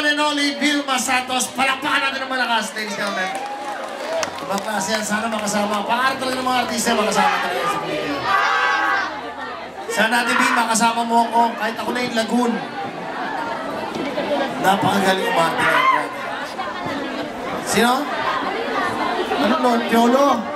one and only Vilma Santos. Palakpakan natin ng malakas, ladies and gentlemen. Ibang klase yan, sana makasama. Pangarap talaga ng mga artista, makasama talaga sa video. Sana natin, B, makasama mo ako. Kahit ako na yung Lagoon. Napakagaling umarte. Sino? Ano nun? Piolo?